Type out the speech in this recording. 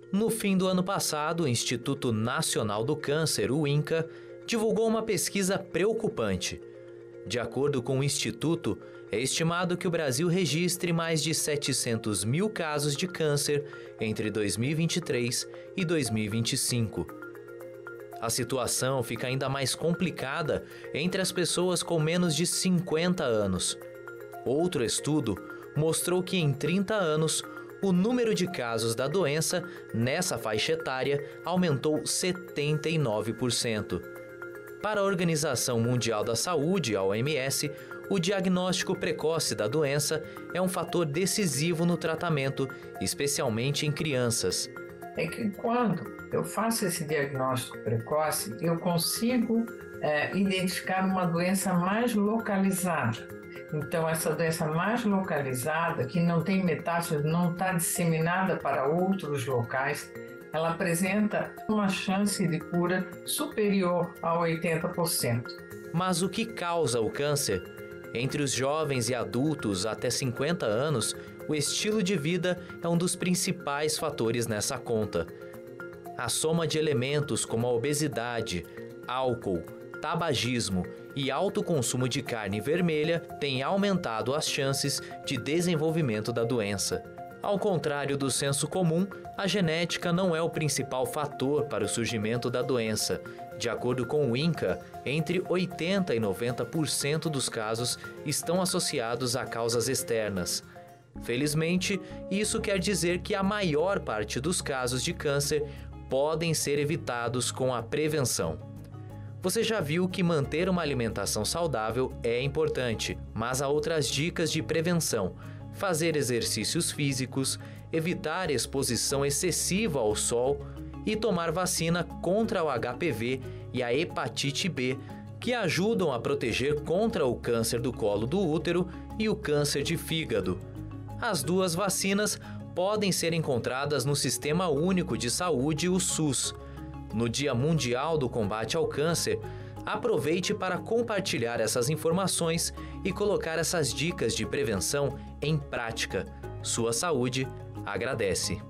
No fim do ano passado, o Instituto Nacional do Câncer, o INCA, divulgou uma pesquisa preocupante. De acordo com o Instituto, é estimado que o Brasil registre mais de 700 mil casos de câncer entre 2023 e 2025. A situação fica ainda mais complicada entre as pessoas com menos de 50 anos. Outro estudo mostrou que em 30 anos, o número de casos da doença nessa faixa etária aumentou 79%. Para a Organização Mundial da Saúde, a OMS, o diagnóstico precoce da doença é um fator decisivo no tratamento, especialmente em crianças. É que quando eu faço esse diagnóstico precoce, eu consigo identificar uma doença mais localizada. Então, essa doença mais localizada, que não tem metástase, não está disseminada para outros locais, ela apresenta uma chance de cura superior a 80%. Mas o que causa o câncer? Entre os jovens e adultos até 50 anos, o estilo de vida é um dos principais fatores nessa conta. A soma de elementos como a obesidade, álcool, tabagismo e alto consumo de carne vermelha tem aumentado as chances de desenvolvimento da doença. Ao contrário do senso comum, a genética não é o principal fator para o surgimento da doença. De acordo com o INCA, entre 80% e 90% dos casos estão associados a causas externas. Felizmente, isso quer dizer que a maior parte dos casos de câncer podem ser evitados com a prevenção. Você já viu que manter uma alimentação saudável é importante, mas há outras dicas de prevenção. Fazer exercícios físicos, evitar exposição excessiva ao sol e tomar vacina contra o HPV e a hepatite B, que ajudam a proteger contra o câncer do colo do útero e o câncer de fígado. As duas vacinas podem ser encontradas no Sistema Único de Saúde, o SUS. No Dia Mundial do Combate ao Câncer, aproveite para compartilhar essas informações e colocar essas dicas de prevenção em prática. Sua saúde agradece.